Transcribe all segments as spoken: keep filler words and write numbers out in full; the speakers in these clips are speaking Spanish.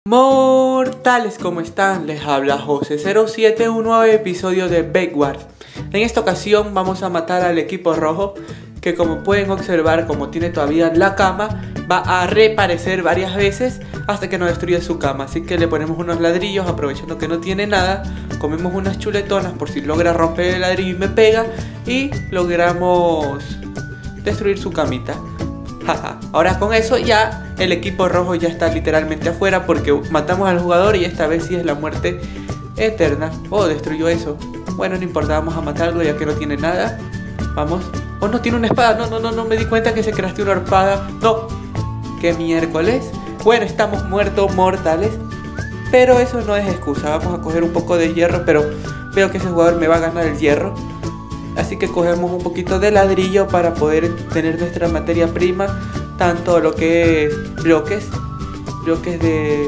Mortales, ¿cómo están? Les habla José cero siete, un nuevo episodio de Bedwars. En esta ocasión vamos a matar al equipo rojo, que como pueden observar, como tiene todavía la cama, va a reaparecer varias veces hasta que nos destruya su cama. Así que le ponemos unos ladrillos, aprovechando que no tiene nada, comemos unas chuletonas por si logra romper el ladrillo y me pega, y logramos destruir su camita. Ahora con eso ya el equipo rojo ya está literalmente afuera, porque matamos al jugador y esta vez sí es la muerte eterna. Oh, destruyó eso. Bueno, no importa, vamos a matarlo ya que no tiene nada. Vamos. Oh, no tiene una espada. No, no, no, no me di cuenta que se creaste una espada. No. ¿Qué miércoles? Bueno, estamos muertos, mortales. Pero eso no es excusa. Vamos a coger un poco de hierro, pero veo que ese jugador me va a ganar el hierro. Así que cogemos un poquito de ladrillo para poder tener nuestra materia prima, tanto lo que es bloques, bloques de...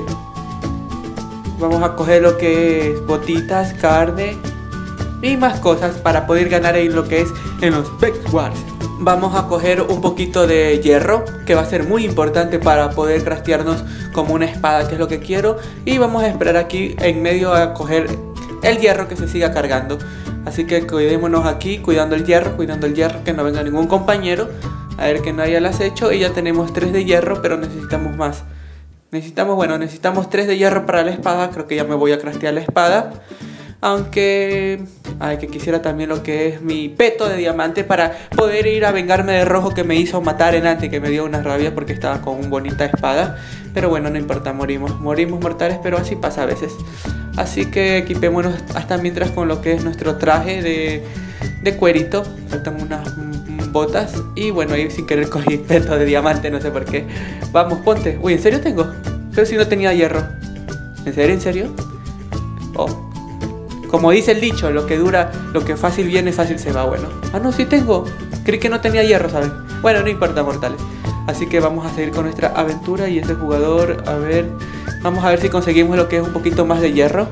Vamos a coger lo que es botitas, carne y más cosas para poder ganar en lo que es en los Bedwars. Vamos a coger un poquito de hierro, que va a ser muy importante para poder craftearnos como una espada, que es lo que quiero. Y vamos a esperar aquí en medio a coger el hierro que se siga cargando. Así que cuidémonos aquí, cuidando el hierro, cuidando el hierro, que no venga ningún compañero. A ver que no haya el acecho. Y ya tenemos tres de hierro, pero necesitamos más. Necesitamos, bueno, necesitamos tres de hierro para la espada. Creo que ya me voy a craftear la espada. Aunque... Ay, que quisiera también lo que es mi peto de diamante para poder ir a vengarme de rojo, que me hizo matar en antes, que me dio una rabia porque estaba con una bonita espada. Pero bueno, no importa, morimos. Morimos mortales, pero así pasa a veces. Así que equipémonos hasta mientras con lo que es nuestro traje de, de cuerito. Faltan unas mm, botas. Y bueno, ahí sin querer cogí peto de diamante, no sé por qué. Vamos, ponte. Uy, ¿en serio tengo? Pero si no tenía hierro. ¿En serio? ¿En serio? Oh. Como dice el dicho, lo que dura, lo que fácil viene, fácil se va. Bueno. Ah, no, sí tengo. Creí que no tenía hierro, ¿saben? Bueno, no importa, mortales. Así que vamos a seguir con nuestra aventura. Y ese jugador, a ver... Vamos a ver si conseguimos lo que es un poquito más de hierro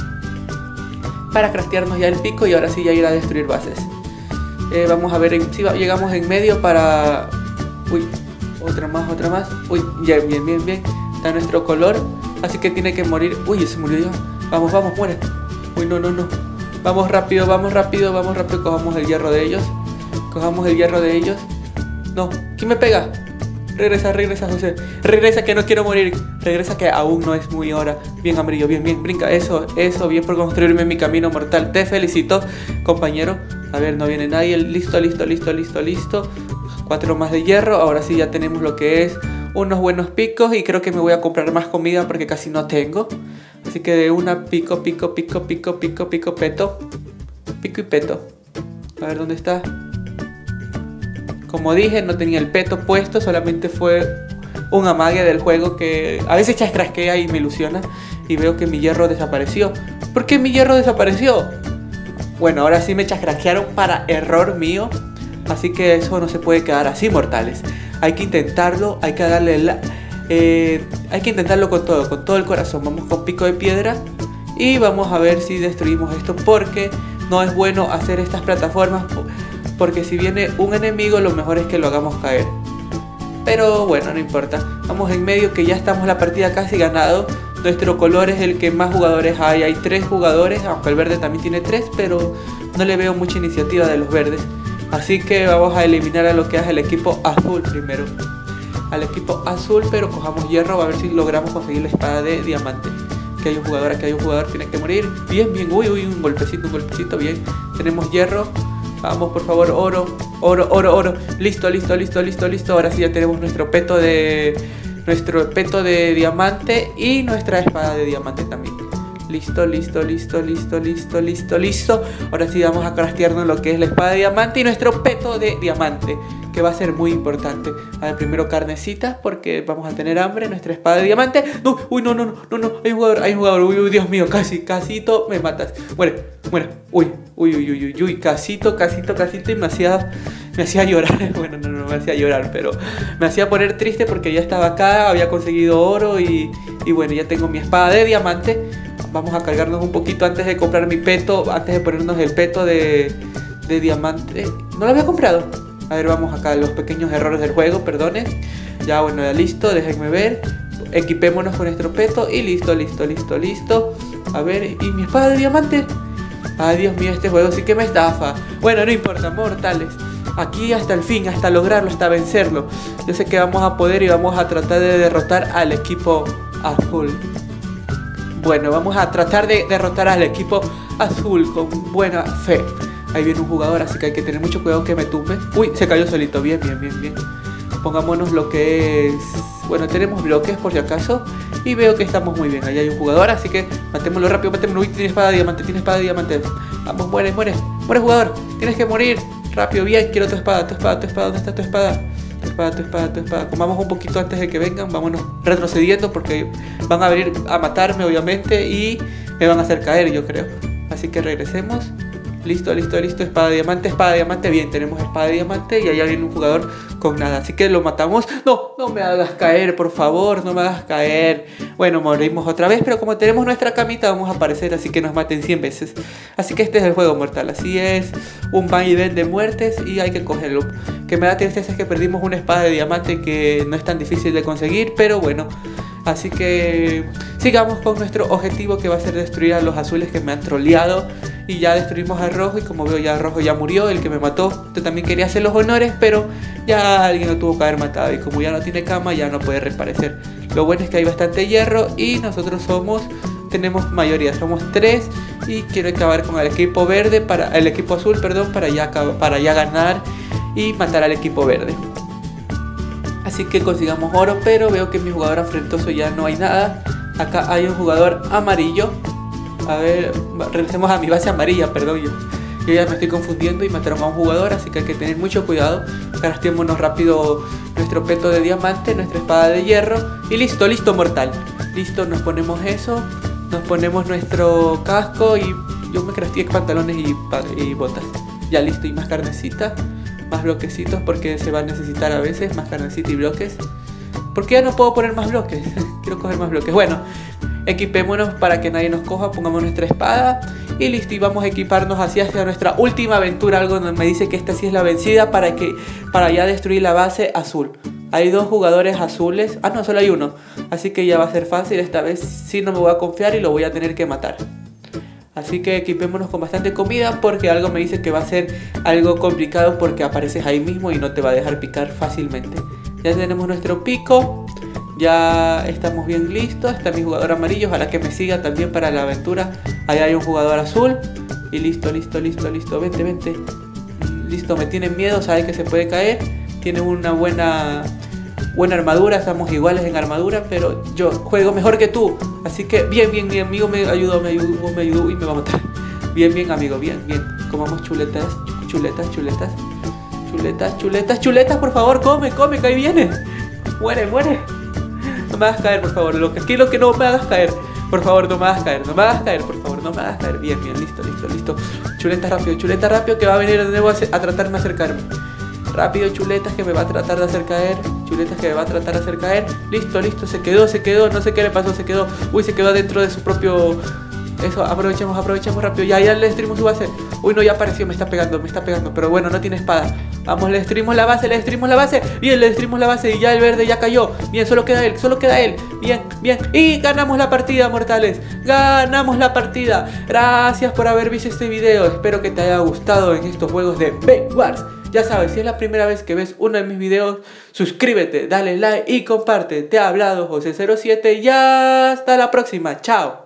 para craftearnos ya el pico y ahora sí ya ir a destruir bases. eh, Vamos a ver en, si llegamos en medio para... Uy, otra más, otra más. Uy, ya, bien, bien, bien. Está nuestro color, así que tiene que morir. Uy, se murió ya. Vamos, vamos, muere. Uy, no, no, no. Vamos rápido, vamos rápido, vamos rápido. Cojamos el hierro de ellos. Cojamos el hierro de ellos. No, ¿quién me pega? Regresa, regresa, José. Regresa, que no quiero morir. Regresa, que aún no es muy hora. Bien, amarillo, bien, bien, brinca. Eso, eso, bien por construirme mi camino mortal. Te felicito, compañero. A ver, no viene nadie. Listo, listo, listo, listo, listo. Cuatro más de hierro. Ahora sí ya tenemos lo que es unos buenos picos. Y creo que me voy a comprar más comida porque casi no tengo. Así que de una pico, pico, pico, pico, pico, pico, peto. Pico y peto. A ver, ¿dónde está? Como dije, no tenía el peto puesto, solamente fue un amague del juego que a veces chascrasquea y me ilusiona. Y veo que mi hierro desapareció. ¿Por qué mi hierro desapareció? Bueno, ahora sí me chascrasquearon para error mío. Así que eso no se puede quedar así, mortales. Hay que intentarlo, hay que darle la... Eh, hay que intentarlo con todo, con todo el corazón. Vamos con pico de piedra y vamos a ver si destruimos esto, porque no es bueno hacer estas plataformas, porque si viene un enemigo lo mejor es que lo hagamos caer. Pero bueno, no importa. Vamos en medio, que ya estamos la partida casi ganado. Nuestro color es el que más jugadores hay. Hay tres jugadores, aunque el verde también tiene tres, pero no le veo mucha iniciativa de los verdes. Así que vamos a eliminar a lo que es el equipo azul primero. Al equipo azul, pero cojamos hierro a ver si logramos conseguir la espada de diamante. Que hay un jugador, aquí hay un jugador, tiene que morir. Bien, bien, uy, uy, un golpecito, un golpecito, bien. Tenemos hierro. Vamos, por favor, oro, oro, oro, oro. Listo, listo, listo, listo, listo. Ahora sí ya tenemos nuestro peto de... Nuestro peto de diamante y nuestra espada de diamante también. Listo, listo, listo, listo, listo, listo, listo. Ahora sí vamos a craftearnos lo que es la espada de diamante y nuestro peto de diamante, que va a ser muy importante. A ver, primero carnecitas, porque vamos a tener hambre. Nuestra espada de diamante. No, uy, no, no, no, no, no. Hay un jugador, hay un jugador. Uy, uy, Dios mío, casi, casito, me matas. Muere, muere. Uy, uy, uy, uy, uy, uy, casito, casito, casito. Y me hacía, me hacía llorar. Bueno, no, no me hacía llorar, pero me hacía poner triste porque ya estaba acá, había conseguido oro y, y bueno, ya tengo mi espada de diamante. Vamos a cargarnos un poquito antes de comprar mi peto, antes de ponernos el peto de, de diamante. No lo había comprado. A ver, vamos acá, los pequeños errores del juego, perdonen. Ya, bueno, ya listo, déjenme ver. equipémonos con nuestro peto y listo, listo, listo, listo. A ver, ¿y mi espada de diamante? Ay, Dios mío, este juego sí que me estafa. Bueno, no importa, mortales. Aquí hasta el fin, hasta lograrlo, hasta vencerlo. Yo sé que vamos a poder y vamos a tratar de derrotar al equipo azul. Bueno, vamos a tratar de derrotar al equipo azul con buena fe. Ahí viene un jugador, así que hay que tener mucho cuidado que me tumbe. Uy, se cayó solito, bien, bien, bien, bien. Pongámonos lo que es... Bueno, tenemos bloques por si acaso. Y veo que estamos muy bien. Ahí hay un jugador, así que matémoslo rápido, matémoslo. Uy, tiene espada de diamante, tiene espada de diamante. Vamos, muere, muere, muere jugador. Tienes que morir. Rápido, bien, quiero tu espada, tu espada, tu espada. ¿Dónde está tu espada? Tu espada, tu espada, tu espada. Comamos un poquito antes de que vengan. Vámonos retrocediendo porque van a venir a matarme, obviamente. Y me van a hacer caer, yo creo. Así que regresemos. Listo, listo, listo, espada de diamante, espada de diamante. Bien, tenemos espada de diamante y allá viene un jugador con nada. Así que lo matamos. No, no me hagas caer, por favor, no me hagas caer. Bueno, morimos otra vez, pero como tenemos nuestra camita vamos a aparecer, así que nos maten cien veces. Así que este es el juego mortal, así es. Un van y ven de muertes y hay que cogerlo. Que me da tristeza es que perdimos una espada de diamante que no es tan difícil de conseguir, pero bueno. Así que sigamos con nuestro objetivo, que va a ser destruir a los azules que me han troleado. Y ya destruimos al rojo y como veo ya el rojo ya murió, el que me mató. Yo también quería hacer los honores, pero ya alguien lo tuvo que haber matado. Y como ya no tiene cama, ya no puede reaparecer. Lo bueno es que hay bastante hierro y nosotros somos, tenemos mayoría, somos tres. Y quiero acabar con el equipo verde, para el equipo azul, perdón, para ya, para ya ganar y matar al equipo verde. Así que consigamos oro, pero veo que en mi jugador afrentoso ya no hay nada. Acá hay un jugador amarillo. A ver, regresemos a mi base amarilla, perdón. Yo, yo ya me estoy confundiendo y mataron a un jugador, así que hay que tener mucho cuidado. Craftémonos rápido nuestro peto de diamante, nuestra espada de hierro. Y listo, listo, mortal. Listo, nos ponemos eso. Nos ponemos nuestro casco y yo me crafté pantalones y, y botas. Ya listo, y más carnecita. Más bloquecitos porque se va a necesitar a veces. Más carnecita y bloques. ¿Por qué ya no puedo poner más bloques? Quiero coger más bloques. Bueno, equipémonos para que nadie nos coja. Pongamos nuestra espada y listo. Y vamos a equiparnos hacia, hacia nuestra última aventura. Algo donde me dice que esta sí es la vencida para, que, para ya destruir la base azul. Hay dos jugadores azules. Ah, no, solo hay uno. Así que ya va a ser fácil. Esta vez sí no me voy a confiar y lo voy a tener que matar. Así que equipémonos con bastante comida porque algo me dice que va a ser algo complicado porque apareces ahí mismo y no te va a dejar picar fácilmente. Ya tenemos nuestro pico. Ya estamos bien listos. Está mi jugador amarillo. Ojalá que me siga también para la aventura. Ahí hay un jugador azul. Y listo, listo, listo, listo. Vente, vente. Listo, me tienen miedo. Sabe que se puede caer. Tiene una buena... buena armadura, estamos iguales en armadura, pero yo juego mejor que tú. Así que bien, bien, mi amigo me ayudó, me ayudó, me ayudó y me va a matar. Bien, bien, amigo, bien, bien. Comamos chuletas, chuletas, chuletas. Chuletas, chuletas, chuletas, por favor, come, come, que ahí viene. Muere, muere. No me hagas caer, por favor. Lo que quiero que no me hagas caer. Por favor, no me hagas caer, no me hagas caer, por favor, no me hagas caer. Bien, bien, listo, listo, listo. Chuleta rápido, chuleta rápido, que va a venir de nuevo a, a tratarme de acercarme. Rápido, chuletas, que me va a tratar de hacer caer. Chuletas que me va a tratar de hacer caer. Listo, listo, se quedó, se quedó. No sé qué le pasó, se quedó. Uy, se quedó dentro de su propio... Eso, aprovechemos, aprovechemos rápido. Ya, ya le destruimos su base. Uy, no, ya apareció, me está pegando, me está pegando. Pero bueno, no tiene espada. Vamos, le destruimos la base, le destruimos la base. Bien, le destruimos la base y ya el verde ya cayó. Bien, solo queda él, solo queda él. Bien, bien. Y ganamos la partida, mortales. Ganamos la partida. Gracias por haber visto este video. Espero que te haya gustado en estos juegos de Bedwars. Ya sabes, si es la primera vez que ves uno de mis videos, suscríbete, dale like y comparte. Te ha hablado José cero siete y hasta la próxima. Chao.